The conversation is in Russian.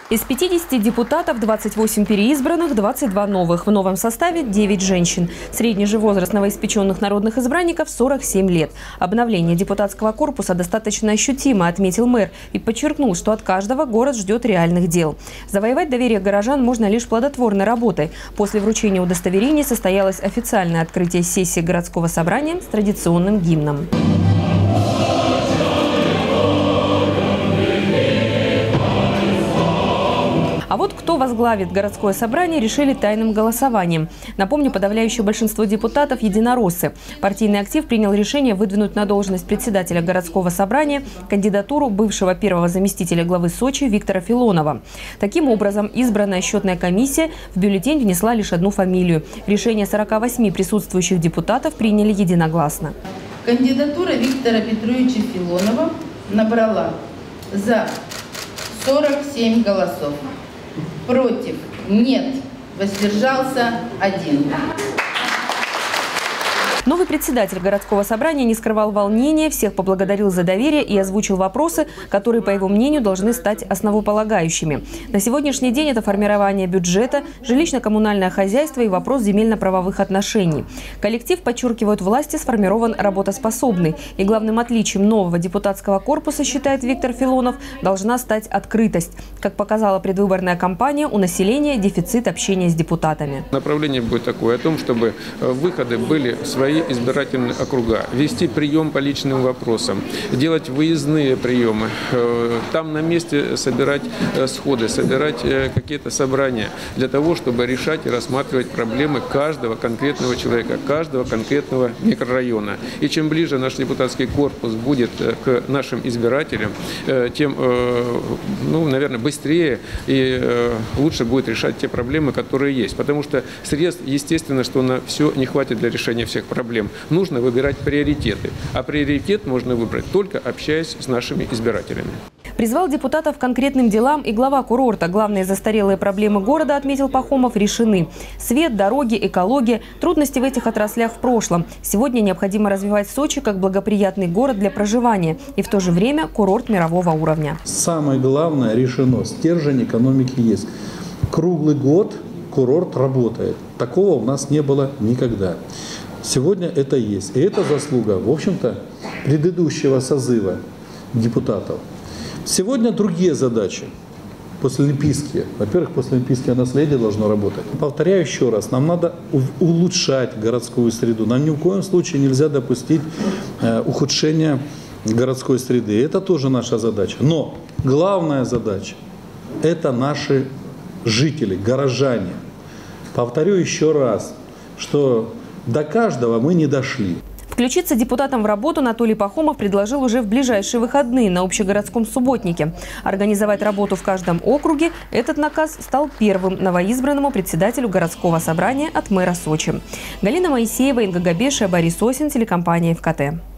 Из 50 депутатов 28 переизбранных, 22 новых. В новом составе 9 женщин. Средний же возраст новоиспеченных народных избранников – 47 лет. Обновление депутатского корпуса достаточно ощутимо, отметил мэр, и подчеркнул, что от каждого город ждет реальных дел. Завоевать доверие горожан можно лишь плодотворной работой. После вручения удостоверений состоялось официальное открытие сессии городского собрания с традиционным гимном. А вот кто возглавит городское собрание, решили тайным голосованием. Напомню, подавляющее большинство депутатов – единороссы. Партийный актив принял решение выдвинуть на должность председателя городского собрания кандидатуру бывшего первого заместителя главы Сочи Виктора Филонова. Таким образом, избранная счетная комиссия в бюллетень внесла лишь одну фамилию. Решение 48 присутствующих депутатов приняли единогласно. Кандидатура Виктора Петровича Филонова набрала за 47 голосов. Против нет, воздержался 1. Новый председатель городского собрания не скрывал волнения, всех поблагодарил за доверие и озвучил вопросы, которые, по его мнению, должны стать основополагающими. На сегодняшний день это формирование бюджета, жилищно-коммунальное хозяйство и вопрос земельно-правовых отношений. Коллектив, подчеркивают власти, сформирован работоспособный. И главным отличием нового депутатского корпуса, считает Виктор Филонов, должна стать открытость. Как показала предвыборная кампания, у населения дефицит общения с депутатами. Направление будет такое, о том, чтобы выходы были свои избирательные округа, вести прием по личным вопросам, делать выездные приемы, там на месте собирать сходы, собирать какие-то собрания для того, чтобы решать и рассматривать проблемы каждого конкретного человека, каждого конкретного микрорайона. И чем ближе наш депутатский корпус будет к нашим избирателям, тем, наверное, быстрее и лучше будет решать те проблемы, которые есть. Потому что средств, естественно, что на все не хватит для решения всех проблем. Нужно выбирать приоритеты. А приоритет можно выбрать только общаясь с нашими избирателями. Призвал депутатов к конкретным делам и глава курорта. Главные застарелые проблемы города, отметил Пахомов, решены. Свет, дороги, экология, трудности в этих отраслях в прошлом. Сегодня необходимо развивать Сочи как благоприятный город для проживания и в то же время курорт мирового уровня. Самое главное решено. Стержень экономики есть. Круглый год курорт работает. Такого у нас не было никогда. Сегодня это есть. И это заслуга, в общем-то, предыдущего созыва депутатов. Сегодня другие задачи. Послеолимпийские. Во-первых, послеолимпийское наследие должно работать. Повторяю еще раз, нам надо улучшать городскую среду. Нам ни в коем случае нельзя допустить ухудшения городской среды. Это тоже наша задача. Но главная задача – это наши жители, горожане. Повторю еще раз, что до каждого мы не дошли. Включиться депутатам в работу Анатолий Пахомов предложил уже в ближайшие выходные на общегородском субботнике. Организовать работу в каждом округе – этот наказ стал первым новоизбранному председателю городского собрания от мэра Сочи. Галина Моисеева, Инга Габешия, Борис Осин, телекомпания ФКТ.